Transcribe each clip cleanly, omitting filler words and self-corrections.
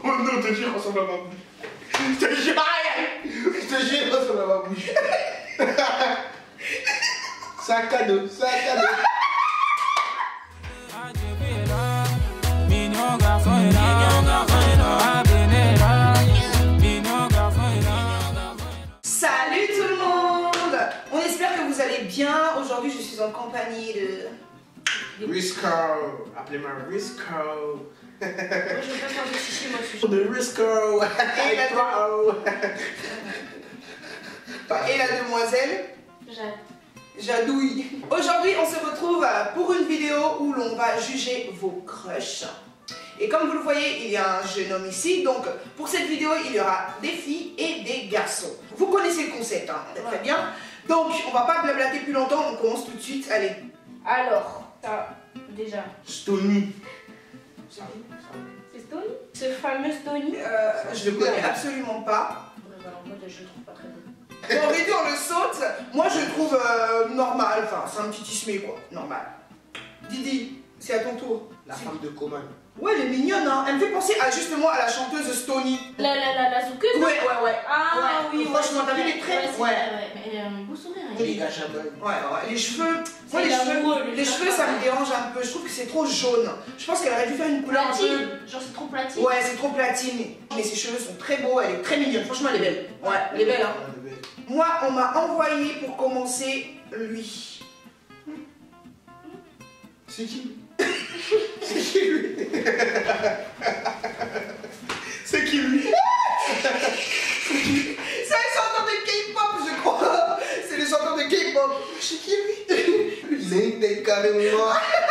non, je te jure, il ressemble à ma bouche. Je te jure, je te jure, il ressemble à ma bouche. C'est un cadeau, c'est un cadeau. Salut tout le monde! On espère que vous allez bien. Aujourd'hui, je suis en compagnie de... Risco, appelez-moi Risco. Moi, je veux pas faire de chichi, moi, je suis... De Risco. Et la demoiselle Jadouille. Aujourd'hui, on se retrouve pour une vidéo où l'on va juger vos crushs. Et comme vous le voyez, il y a un jeune homme ici. Donc, pour cette vidéo, il y aura des filles et des garçons. Vous connaissez le concept, hein, très bien. Donc, on va pas blablater plus longtemps. On commence tout de suite. Allez. Alors, ça, déjà. Stony. C'est Stony? Ce fameux Stony? Je le connais absolument pas. Alors, moi, je le trouve pas très bon. Bon, Rédu, on le saute. Moi, je le trouve normal. Enfin, c'est un petit tismé, quoi. Normal. Didi, c'est à ton tour. La femme de Coman. Ouais, elle est mignonne, hein. Elle me fait penser justement à la chanteuse Stony. La zoukeuse? Ouais. Ah Ouais. oui, Franchement, t'as vu les traits? Ouais. Mais elle a un beau sourire. Et les gars Chabogne. Ouais. Les cheveux. Moi, C'est les cheveux, ça me dérange un peu. Je trouve que c'est trop jaune. Je pense qu'elle aurait dû faire une couleur un peu. Platine. Genre, c'est trop platine. Ouais, c'est trop platine. Mais ses cheveux sont très beaux. Elle est très mignonne. Franchement, elle est belle. Ouais, elle est belle, hein. Moi, on m'a envoyé pour commencer lui. C'est qui? C'est qui lui? C'est qui lui? C'est un chanteur de K-pop, je crois. C'est le chanteur de K-pop. C'est qui lui? Il a une tête carrément.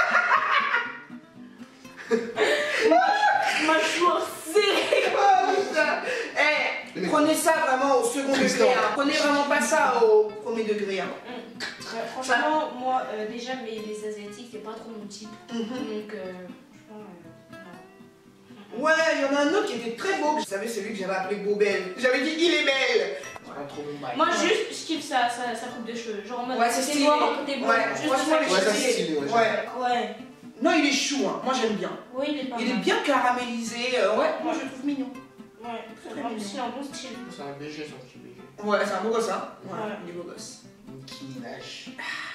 Mâchoire serrée. Oh putain. Eh, prenez ça vraiment au second degré. Hein. Prenez vraiment pas ça au premier degré. Hein. Franchement, moi, déjà, mais les Asiatiques, c'est pas trop mon type. Donc, franchement, non. Ouais, il y en a un autre qui était très beau. Vous savez, celui que j'avais appelé Bobel. J'avais dit, il est belle. Pas trop bon bail. Moi, juste, je kiffe sa coupe de cheveux. Genre en mode, Ouais, c'est stylé. noir, côté blanc. Ouais, Juste franchement, ça, les Ouais, ça cheveux, c'est stylé. Ouais. Ouais. Non, il est chou, hein. Moi j'aime bien. Oui, il est pas mal. Il est bien caramélisé. Ouais, moi je le trouve mignon. Ouais, Très en mignon. plus, il a un bon style. C'est un BG, son petit BG. Ouais, c'est un beau gosse, hein. Ouais, Ouais. il est beau gosse. Nicki Minaj.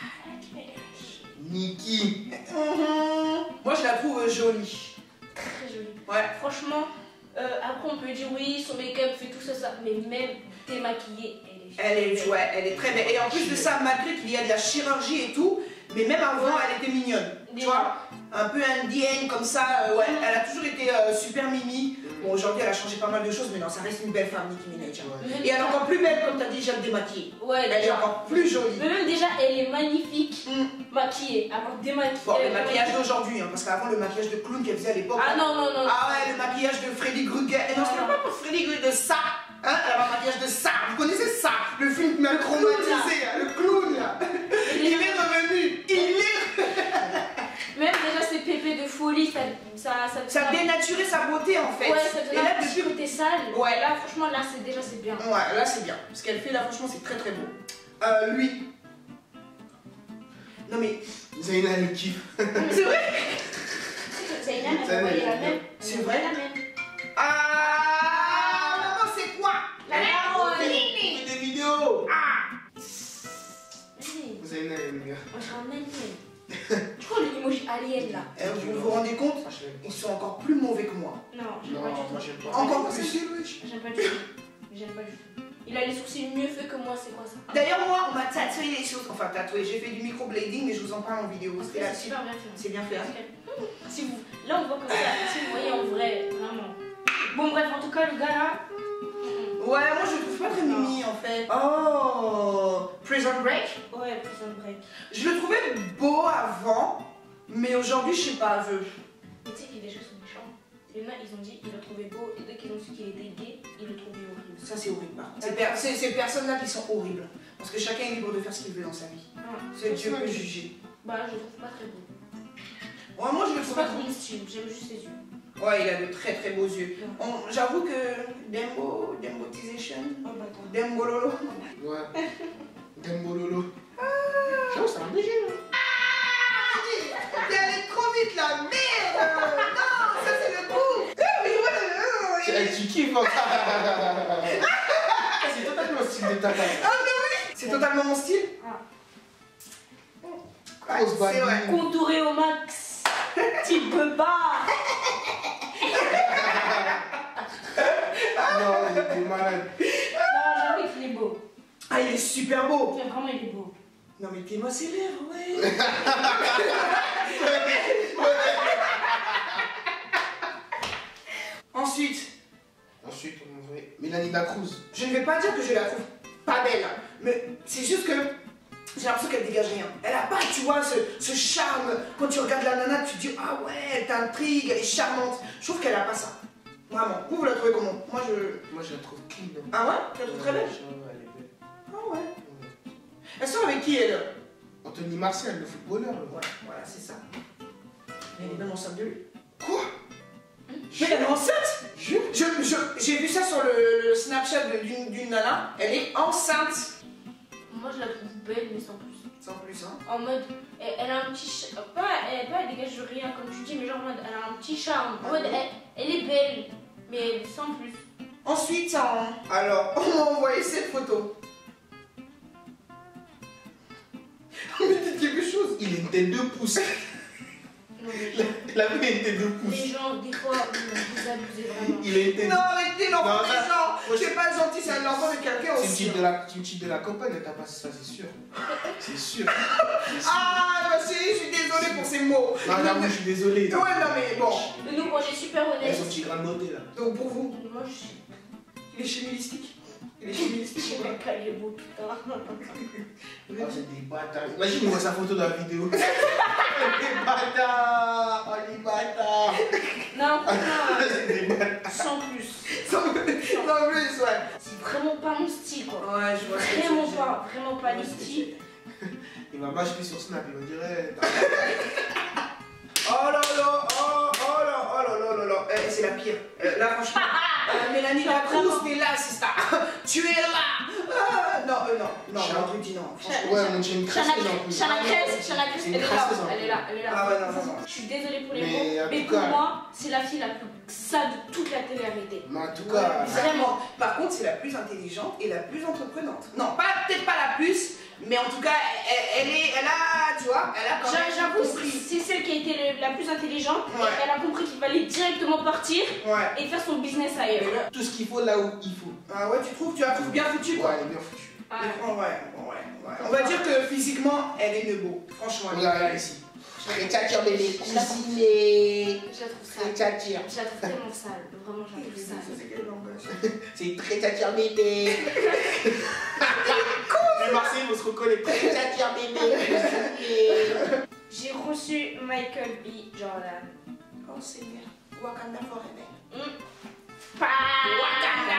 Nicki. Moi je la trouve jolie. Très jolie. Ouais. Franchement, après, on peut dire oui, son make-up fait tout ça, mais même démaquillée, Elle est très belle. Et en plus de ça, malgré qu'il y a de la chirurgie et tout, mais même avant, elle était mignonne. Tu vois, un peu indienne comme ça. Ouais, elle a toujours été super mimi. Bon, aujourd'hui, elle a changé pas mal de choses, mais non, ça reste une belle femme, Nicki Minaj. Ouais. Et elle est encore plus belle, comme tu as dit, déjà démaquillée. Ouais, Elle est déjà. encore plus jolie. Mais même déjà, elle est magnifique, maquillée, alors démaquillée. Bon, le maquillage d'aujourd'hui, hein, parce qu'avant, le maquillage de clown qu'elle faisait à l'époque. Ah non. Ah ouais, le maquillage de Freddy Krueger. Et non, c'était pas pour Freddy Krueger, de ça. Hein, elle avait un maquillage de ça. Vous connaissez ça? Le film qui m'a traumatisé, le clown là. Il est revenu. Même déjà, ces pépés de folie, Ça a dénaturé sa beauté en fait. Ouais, ça Et donne là, un petit depuis. côté sale. Ouais. Là, franchement, là, c'est bien. Ouais, là c'est bien. Ce qu'elle fait là, franchement, c'est très très beau. Lui. Non mais. Zayna, elle kiffe. C'est vrai? Zaina, elle a envoyé la même. C'est vrai? La même. Ah, maman, c'est quoi? La même. On fait des vidéos. Vas-y. Zayna, elle est meilleure. Moi, je suis un alien. Tu vois l'emoji alien là? Vous vous rendez compte? Ils sont encore plus mauvais que moi. Non, j'aime Non, pas du moi tout. j'aime pas. Encore plus. J'aime pas du tout. J'aime pas du tout. Il a les sourcils mieux faits que moi, c'est quoi ça? D'ailleurs, moi, on m'a tatoué les choses. Enfin, tatoué, j'ai fait du microblading, mais je vous en parle en vidéo. Parce que C'était c'est là-dessus. super bien fait. C'est bien fait. Hein. Si vous... Là, on voit comme ça. Si vous voyez en vrai, vraiment. Bon, bref, en tout cas, le gars là. Ouais, moi je le trouve pas très mimi en fait. Oh, Prison Break. Ouais, Prison Break. Je le trouvais beau avant, mais aujourd'hui, je sais pas, je. Mais tu sais que les gens sont méchants. Il y en a, ils ont dit, ils le trouvaient beau, et dès qu'ils ont su qu'il était gay, ils le trouvaient horrible. Ça, c'est horrible. Par contre. C'est ces personnes-là qui sont horribles. Parce que chacun est libre de faire ce qu'il veut dans sa vie. C'est Dieu peut juger. Bah, je le trouve pas très beau. Ouais, moi je le C'est trouve pas pas trop trop. mon style, j'aime juste ses yeux. Ouais, il a de très très beaux yeux. J'avoue que Dembotisation, Oh bah attends. Dembololo. Ouais. Dembololo. Genre, c'est un BG, là. T'es allé trop vite là, merde. Non, ça c'est le coup. Tu kiffes, hein. C'est totalement le style de ta taille. Ah, mais oui. C'est totalement mon style. Ah, on se bat. C'est vrai. Contouré au max. Tu peux pas. Non, il est malade. Non, j'avoue qu'il est beau. Ah, il est super beau. Vraiment, il est beau. Non, mais t'es-moi ses lèvres, ouais. Ensuite, On va Mélanie Dacruz. je ne vais pas dire que je la trouve pas belle, mais c'est juste que j'ai l'impression qu'elle dégage rien. Elle a pas, tu vois, ce charme. Quand tu regardes la nana, tu te dis, ah ouais, elle t'intrigue, elle est charmante. Je trouve qu'elle a pas ça. Vraiment. Vous la trouvez comment? Moi, je la trouve clean. Hein. Ah ouais? Tu la trouves très belle? Ouais, elle est belle. Ah ouais. Elle sort avec qui, elle? Anthony Martial, le footballeur. Ouais, voilà, c'est ça. Mais elle est même enceinte de lui. Quoi? Mais elle est enceinte? J'ai vu ça sur le Snapchat d'une nana. Elle est enceinte. Moi, je la trouve belle, mais sans plus. Sans plus, hein. En mode, elle a un petit elle dégage rien comme tu dis, mais genre en mode, elle a un petit charme. En mode, elle est belle, mais sans plus. Ensuite, alors, on m'a envoyé cette photo. Mais dites quelque chose. Il a une tête de pouce. Non, mais Il avait une tête de les pouce. gens, des fois, vous abusez vraiment. Il a une tête Non, arrêtez l'enfant Non, des ça- gens. moi, C'est pas gentil, c'est un enfant de quelqu'un C'est une aussi. type de la campagne, elle t'a pas ça, c'est sûr. C'est sûr. Ah, ma chérie, je suis désolée pour ces mots. Non, j'avoue, je suis désolé. Ouais, non, mais bon. Nous, on est super Elles honnêtes. sont petits grains de beauté là. Donc, pour vous, Moi, je suis. il est chimilistique. Il est chimilistique. Je sais pas, il est beau, putain. Ah, c'est des bâtards. Imagine, on voit sa photo dans la vidéo. Les bâtards. Oh, les bâtards. Non, franchement, C'est des bâtards. sans plus. Sans plus, ouais. C'est vraiment pas mon style, quoi. Ouais, je vois ce que tu veux dire. Vraiment pas le style. Il m'a bâché sur Snap, il me dirait. Oh là là, oh là, oh là là là là. C'est la pire. Là, franchement, Mélanie Dacruz, t'es là, c'est ça. Tu es là. Non, non, Chat. un truc dit non. franchement. Ouais, on tient une crèche en plus. Shana Cress, C'est une elle est là, crasseuse, en elle est là, elle est là. Ah ouais, non, non, non. Je suis désolée pour les Mais mots, en mais tout pour cas- moi, c'est la fille la plus ça de toute la télé-réalité. Mais en tout cas, Vraiment. Par contre, c'est la plus intelligente et la plus entreprenante. Non, peut-être pas la plus, mais en tout cas, elle a, tu vois, elle a quand même J'avoue, compris. c'est celle qui a été la plus intelligente. Ouais. Et elle a compris qu'il fallait directement partir Ouais. et faire son business ailleurs. tout ce qu'il faut là où il faut. Ah ouais, tu trouves, tu la trouves bien foutue, quoi. Ouais, elle est bien foutue. Ah, Ouais. On va dire que physiquement, elle est beau. Franchement, elle est Regarde belle. ici. Les tchatchers de les Je la trouve- cousiner. je la trouve Très sale. tchatcher. Je la trouve tellement sale. Vraiment, je la trouve Ça, sale. c'est quel langage? C'est très tchatcher bébé. Les Marseillais vont se reconnaître. Très tchatcher bébé. J'ai reçu Michael B. Jordan. Oh Seigneur. Wakanda forever. Wakanda.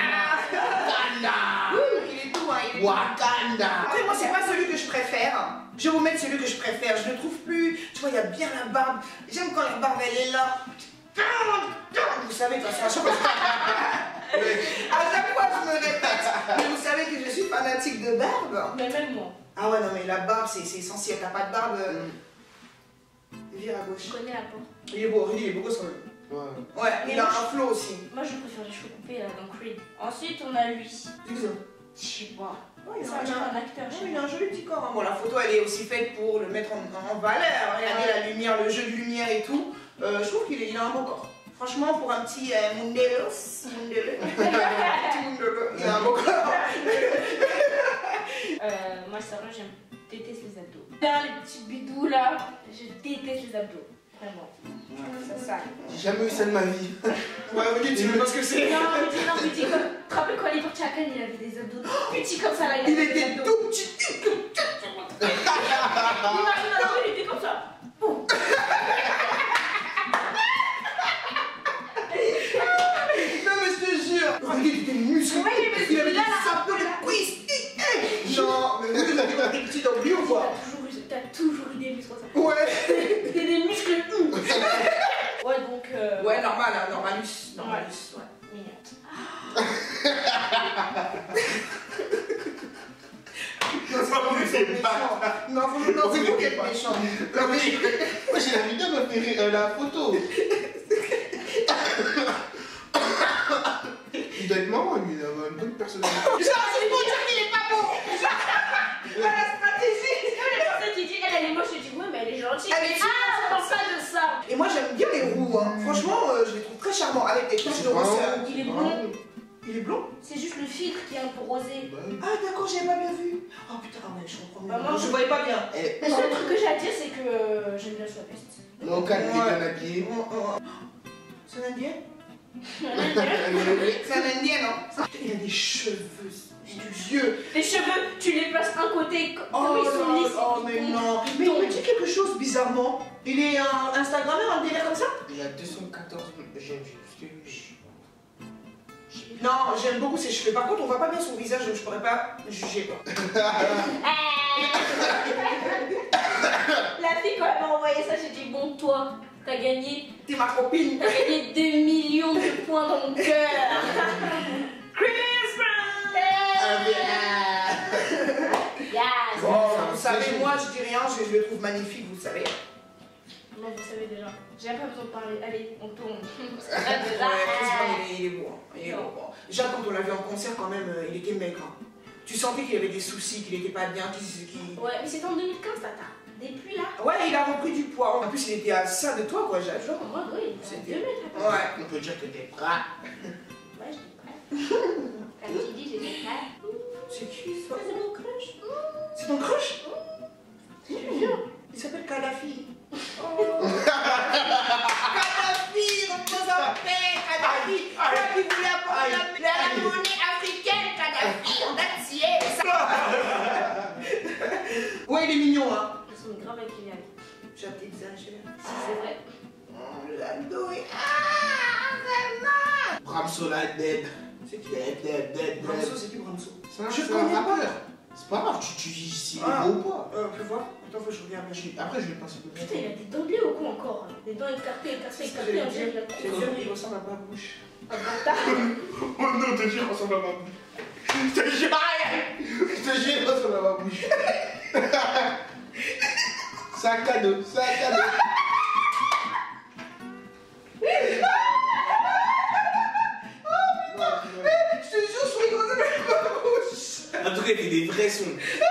Il est tout, hein. Il est tout. Wakanda. Après, moi, c'est pas celui que je préfère. Je vais vous mettre celui que je préfère. Je ne trouve plus. Tu vois, il y a bien la barbe. J'aime quand la barbe, elle est là. Vous savez, de toute façon, à chaque fois, je me répète. Mais vous savez que je suis fanatique de barbe. Mais même moi, Ah ouais, non, mais la barbe, c'est essentiel. T'as pas de barbe, vire à gauche. je connais la porte. Il est beau, il est beau gosse quand même. Ouais. Ouais, il a un flow aussi. Moi, je préfère les cheveux coupés là, dans Creed. Ensuite, on a lui. Dis ça. Je sais pas. Ouais, il a C'est un acteur, je sais il a un joli petit corps. Hein. Bon, la photo, elle est aussi faite pour le mettre en valeur. Regardez la lumière, le jeu de lumière et tout. Je trouve qu'il a un beau corps. Franchement, pour un petit Mundelos, petit Mundelo, il a un beau corps. Moi, c'est vrai, j'aime déteste les abdos. Là, les petits bidous là, je déteste les abdos. Vraiment. Ça sale. J'ai jamais eu ça de ma vie. Ouais, vous dites, tu sais pas ce que c'est. Non, petit comme. Tu te rappelles quand il est parti à Cannes, il avait des abdos petits comme ça là. Il avait des était abdos. tout petit. Imagine, alors, il était comme ça. Boum. Non, mais je te jure. Regarde, il était musclé. Oui, mais Il avait des là, abdos de cuisses. Genre, mais vous avez des petits d'oubli ou quoi? T'as toujours eu des muscles comme ça. Ouais. Des muscles. Ouais, donc. Ouais, normal, hein, normalus. Normalus, ouais. Mignon. Non, c'est pas méchant. Non, faut c'est pour qu'être méchant. Non, mais... Moi j'ai la vidéo me fait rire, la photo. Il doit être marrant, lui, il a une bonne personnalité. Ça, c'est pour dire qu'il est pas bon. La stratégie. C'est qui dit elle est moche, je dis ouais mais elle est gentille. Elle est Ah, on parle pas de ça. Et moi, j'aime bien les roux. Hein. Franchement, je les trouve très charmants avec des touches de rousseur. Il est blond. Il est blond? C'est juste le filtre qui est un peu rosé. Ah, d'accord, j'avais pas bien vu. Oh putain, ouais, je comprends. Bah, moi, Je voyais pas bien. Le seul truc que j'ai à dire, c'est que j'aime bien sa veste. Non, calme, il est bien habillé. C'est un indien? C'est un indien, non? Il a des cheveux du vieux. Les cheveux, tu les places un côté comme ils sont lisses. Oh, mais non. Mais il me dit quelque chose bizarrement. Il est un Instagrammeur, un délire comme ça? Il a 214 j'aime. Non, j'aime beaucoup ses cheveux. Par contre, on voit pas bien son visage, donc je pourrais pas juger. La fille, quand elle m'a envoyé ça, j'ai dit bon, toi, t'as gagné. T'es ma copine. T'as gagné 2 millions de points dans mon cœur. Christmas! Yes! Bon, vous savez, moi, je dis rien, je le trouve magnifique, vous savez. Non, vous savez déjà. J'ai même pas besoin de parler. Allez, on tourne. Ouais, Chris Brown, il est beau. Il est beau. Bon. Déjà, quand on l'a vu en concert, quand même, il était maigre. Hein. Tu sentais qu'il avait des soucis, qu'il était pas bien. Ouais, mais c'était en 2015, tata. Depuis là. Ouais, il a repris du poids. En plus, il était à ça de toi, quoi, j'ai genre. Moi, oui, C'était- 2 mètres. Ouais. On peut dire que t'es bras. Ouais, j'étais prête. Quand tu dis j'étais prête. C'est qui ça? C'est mon crush. C'est ton crush? Je te jure. Il s'appelle Kadhafi. Kadhafi, repose en paix, Kadhafi. Toi qui voulais apporter la monnaie africaine, Kadhafi. That's yes. Ouais, il est mignon, hein. Ils sont grave avec Kylian. J'exagère. Si, c'est vrai. Oh, l'adouille. Ah, vraiment. Bramso la dead. C'est qui? Dead. Bramso, c'est qui Bramso? Je Je connais connais un pas. rappeur. C'est pas grave, tu dis s'il est Ah. beau ou pas. Fais voir. Attends, faut que je regarde. Après, je vais passer le Putain, il a des dents bleues au cou encore. Des dents écartées, on dirait qu'il a C'est sûr qu'il ressemble à ma bouche. un bâtard. Oh non, te jure, il ressemble à ma bouche. Je te jure, il ressemble à ma bouche. C'est un cadeau, c'est un cadeau. Je te jure, je rigole avec ma bouche. En tout cas, il fait des vrais sons.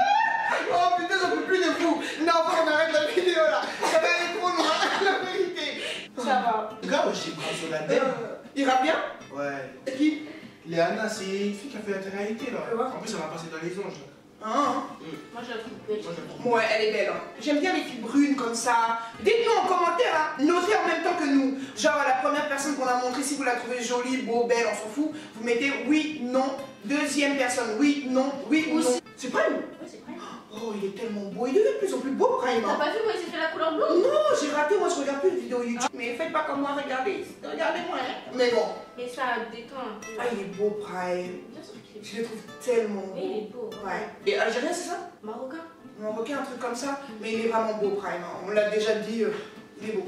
Oh putain, j'en peux plus de vous. Non, on arrête la vidéo là. Ça va aller trop loin, la vérité. Ça va. En tout cas, moi, j'ai Bramso la dead. Il rappe bien? Ouais. C'est qui? Léana, c'est une fille qui a fait la télé-réalité là. Ouais. En plus, elle va passer dans les anges. Hein? Moi, je la trouve belle. Moi, j'aime trop. Ouais, elle est belle. Hein. J'aime bien les filles brunes comme ça. Dites-nous en commentaire, hein. Notez en même temps que nous. Genre, la première personne qu'on a montrée, si vous la trouvez jolie, beau, belle, on s'en fout, vous mettez oui, non. Deuxième personne, oui, non, oui ou non. C'est Prime? Ouais, c'est vrai. Oh, il est tellement beau. Il devient de plus en plus beau, Prime. T'as Hein. pas vu quand il s'est fait la couleur blonde? Non, j'ai raté. Moi, je regarde plus de vidéos YouTube. Mais faites pas comme moi, regardez. Regardez-moi. Hein. Mais bon. Mais ça détend un peu. Ah, il est beau, Prime. Bien sûr qu'il est Je le trouve tellement beau. Oui, il beau. est beau. Ouais. Et algérien, c'est ça? Marocain. Marocain, un truc comme ça. Mais il est vraiment beau, Prime. Hein. On l'a déjà dit. Il est beau.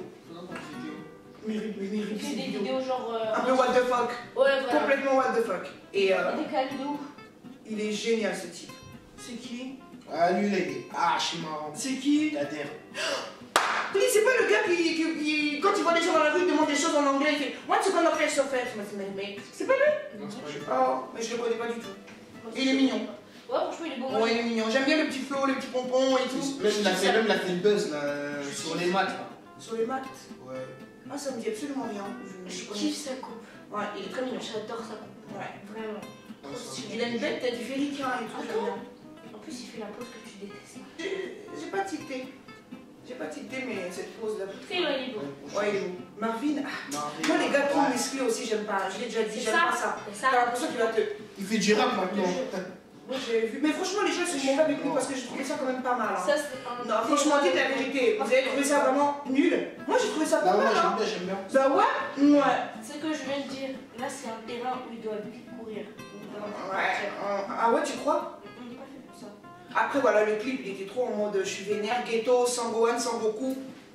Mais il Il fait des vidéos genre. un peu what the fuck. Ouais, voilà. Complètement what the fuck. Et Il est décalé de ouf. il est génial ce type. C'est qui? Ah, lui, là, il est archi marrant. C'est qui? T'adhères. Oui, c'est pas le gars qui, quand il voit les gens dans la rue, il demande des choses en anglais, il fait What's gonna play so fast? C'est pas lui? Non, c'est pas lui. Oh, mais je le connais pas du tout. Il est mignon. Ouais, franchement, il est beau. Ouais, il est mignon. J'aime bien le petit flow, les petits pompons et tout. Même, il a fait le buzz là, sur les maths là. Sur les maths. Ouais. Ah, ça me dit absolument rien. Je connais. kiffe sa coupe. Ouais, il est très mignon. J'adore sa coupe. Ouais. Vraiment. Non, ça va. Il a une belle tête, il fait ricain et tout. j'aime bien. En plus, il fait la pose que tu détestes. J'ai pas tilté. J'ai pas tilté, mais cette pose là. C'est vrai, il est beau. Ouais, il est beau. Marvin, ah. Marvin, Moi, les gars trop ouais. musclés aussi, j'aime pas. Je l'ai déjà dit, C'est j'aime ça. pas ça. C'est T'as ça. l'impression qu'il va te. Il fait du rap maintenant. Moi, j'ai vu. Mais franchement, les gens ils sont mauvais avec lui parce que j'ai trouvé ça quand même pas mal. Hein. Ça, c'est un. Non, franchement, dites la vérité. Vous avez trouvé ça vraiment nul? Moi, j'ai trouvé ça pas Non, moi mal. Hein. j'aime bien. Bah ouais? Ouais. Ce que je viens de dire, là, c'est un terrain où il doit vite courir. Ouais. Ah ouais, tu crois? On n'est pas fait pour ça. Après, voilà, le clip, il était trop en mode je suis vénère, ghetto, Sangohan, Sangoku,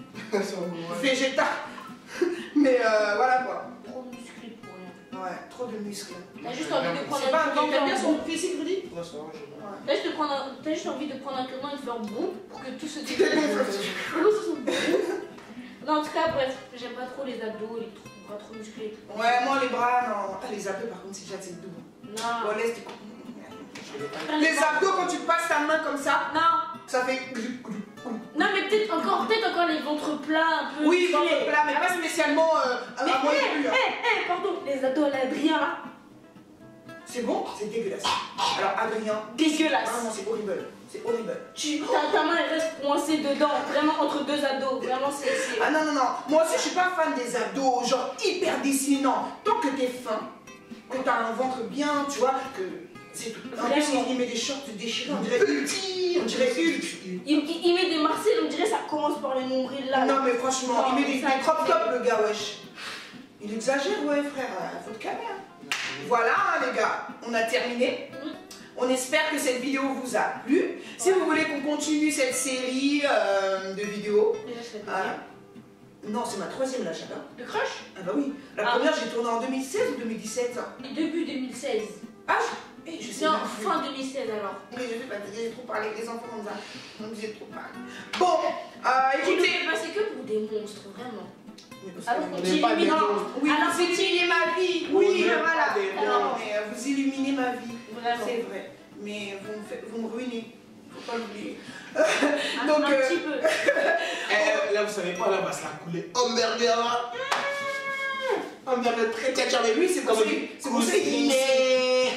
Vegeta. Mais voilà quoi. Trop musclé pour rien. Ouais, trop de muscles. T'as juste envie de prendre C'est pas un un cure-dent. t'aimes bien son physique, Rudy? Ouais, ça va, j'aime bien. Ouais. T'as juste envie de prendre un cure-dent et de faire bon pour que tout se Dégonfle. dégonfle. Non, en tout cas, bref, j'aime pas trop les abdos, les trous. pas trop musclé. Ouais, moi les bras, non. Ah, les abdos, par contre, c'est déjà c'est doux. Non. Bon, laisse les abdos, quand tu passes ta main comme ça, Non. ça fait. Non, mais peut-être encore les ventres plats un peu. Oui, musclés. ventre plat, mais pas spécialement à Mais moi non plus. Hein. pardon, les ados à l'Adrien là. C'est bon? C'est dégueulasse. Alors, Adrien. Dégueulasse. Ah non, c'est horrible. C'est horrible. Ta main elle reste coincée dedans, vraiment entre deux ados. Vraiment, c'est. Ah non, non, non. Moi aussi, je suis pas fan des abdos, genre hyper dessinés. Non. Tant que t'es fin, que t'as un ventre bien, tu vois, que c'est tout. En plus, il met des shorts déchirés, on dirait Hulk. On dirait Hulk. Il met des Marcel, on dirait ça commence par le nombril là. Non, mais franchement, Non, il met des ça, crop top, le gars, wesh. Il exagère, ouais, frère. Faut te calmer, hein. Voilà, hein, les gars. On a terminé. On espère que cette vidéo vous a plu. Si vous voulez qu'on continue cette série de vidéos. Déjà, c'est la Non, c'est ma troisième là, chacun. Le crush. Ah bah oui. La première, j'ai tourné en 2016 ou 2017 hein. Début 2016. Ah, je sais Non, pas. fin 2016 alors. Oui, je sais pas, j'ai trop parlé avec les enfants comme ça. Donc j'ai trop parlé. Bon, écoutez. C'est que pour des monstres, vraiment. Alors, Alors, n'est pas des monstres. oui, alors, vous illuminez ma vie. On Oui, n'est voilà. pas des Non, monstres. mais vous illuminez ma vie. Vraiment. C'est vrai. Mais vous me ruinez. Faut pas l'oublier. Donc, un petit peu. Là, vous savez pas, là, va se la couler. Hamburger là. Hamburger très tchatcha avec lui, c'est pour ça- c'est pour ça qu'il est-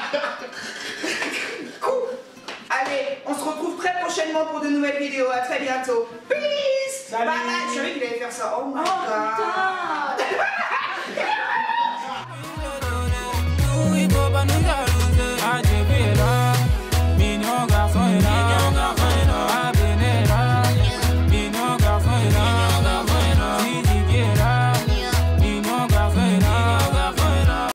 Allez, on se retrouve très prochainement pour de nouvelles vidéos. À très bientôt. Peace. Salut. Bye bye. Je savais qu'il allait faire ça. Oh my Oh god. putain.